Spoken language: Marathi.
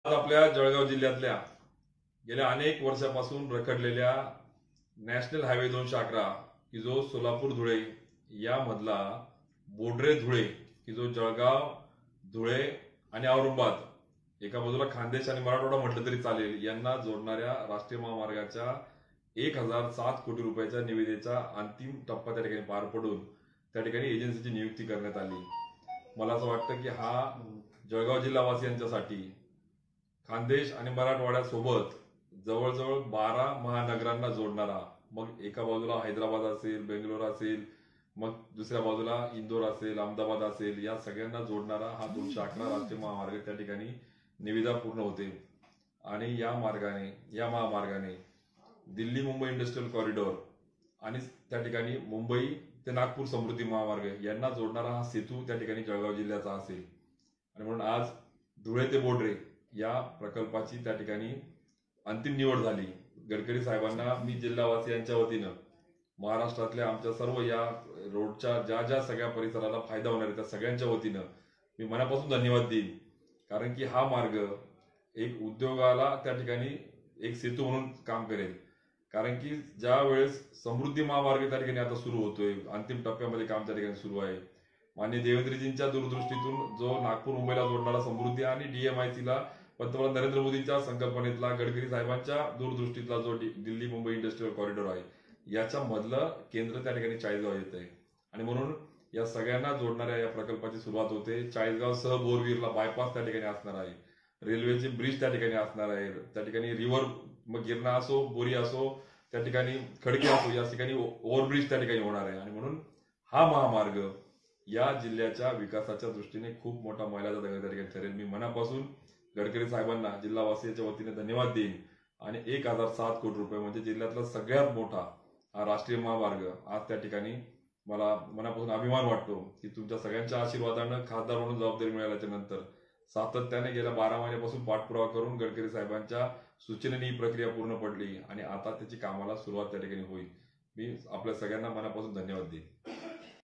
आज आपल्या जळगाव जिल्ह्यातल्या गेल्या अनेक वर्षापासून रखडलेल्या नॅशनल हायवे 211 की जो सोलापूर धुळे यामधला बोडरे धुळे की जो जळगाव धुळे आणि औरंगाबाद एका बाजूला खानदेश आणि मराठवाडा म्हटलं तरी चालेल यांना जोडणाऱ्या राष्ट्रीय महामार्गाच्या 1007 कोटी रुपयाच्या निविदेचा अंतिम टप्पा त्या ठिकाणी पार पडून त्या ठिकाणी एजन्सीची नियुक्ती करण्यात आली। मला असं वाटतं की हा जळगाव जिल्हावासियांच्यासाठी खानदेश आणि मराठवाड्यासोबत जवळजवळ 12 महानगरांना जोडणारा, मग एका बाजूला हैदराबाद असेल, बेंगलोर असेल, मग दुसऱ्या बाजूला इंदोर असेल, अहमदाबाद असेल, या सगळ्यांना जोडणारा हा 211 राष्ट्रीय महामार्ग त्या ठिकाणी निविदा पूर्ण होते। आणि या महामार्गाने दिल्ली मुंबई इंडस्ट्रियल कॉरिडॉर आणि त्या ठिकाणी मुंबई ते नागपूर समृद्धी महामार्ग यांना जोडणारा हा सेतू त्या ठिकाणी जळगाव जिल्ह्याचा असेल। आणि म्हणून आज धुळे ते बोडरे या प्रकल्पाची त्या ठिकाणी अंतिम निवड झाली। गडकरी साहेबांना मी जिल्हावासियांच्या वतीनं महाराष्ट्रातल्या आमच्या सर्व या रोडच्या ज्या ज्या सगळ्या परिसराला फायदा होणार आहे त्या सगळ्यांच्या वतीनं मी मनापासून धन्यवाद देईन। कारण की हा मार्ग एक उद्योगाला त्या ठिकाणी एक सेतू म्हणून काम करेल। कारण की ज्या वेळेस समृद्धी महामार्ग त्या ठिकाणी आता सुरू होतोय, अंतिम टप्प्यामध्ये काम त्या ठिकाणी सुरू आहे। माननीय देवेंद्रजींच्या दूरदृष्टीतून जो नागपूर मुंबईला जोडणारा समृद्धी आणि डीएमआयसीला पंतप्रधान नरेंद्र मोदींच्या संकल्पनेतला, गडकरी साहेबांच्या दूरदृष्टीतला जो दिल्ली मुंबई इंडस्ट्रियल कॉरिडॉर आहे याच्या मधलं केंद्र त्या ठिकाणी चाळीसगाव येत आहे। आणि म्हणून या सगळ्यांना जोडणाऱ्या या प्रकल्पाची सुरुवात होते। चाळीसगाव सह बोरवीरला बायपास त्या ठिकाणी असणार आहे, रेल्वेचे ब्रिज त्या ठिकाणी असणार आहे, त्या ठिकाणी रिव्हर मग गिरणा असो, बोरी असो, त्या ठिकाणी खडकी असो, या ठिकाणी ओव्हरब्रिज त्या ठिकाणी होणार आहे। आणि म्हणून हा महामार्ग या जिल्ह्याच्या विकासाच्या दृष्टीने खूप मोठा मैलाचा दगड त्या ठिकाणी ठरेल। मी मनापासून गडकरी साहेबांना जिल्हावासियांच्या वतीने धन्यवाद देईन। आणि 1007 कोटी रुपये म्हणजे जिल्ह्यातला सगळ्यात मोठा हा राष्ट्रीय महामार्ग आज त्या ठिकाणी मला मनापासून अभिमान वाटतो की तुमच्या सगळ्यांच्या आशीर्वादानं खासदार म्हणून जबाबदारी मिळाल्याच्या नंतर सातत्याने गेल्या 12 महिन्यापासून पाठपुरावा करून गडकरी साहेबांच्या सूचनेने ही प्रक्रिया पूर्ण पडली आणि आता त्याची कामाला सुरुवात त्या ठिकाणी होईल। मी आपल्या सगळ्यांना मनापासून धन्यवाद देईन।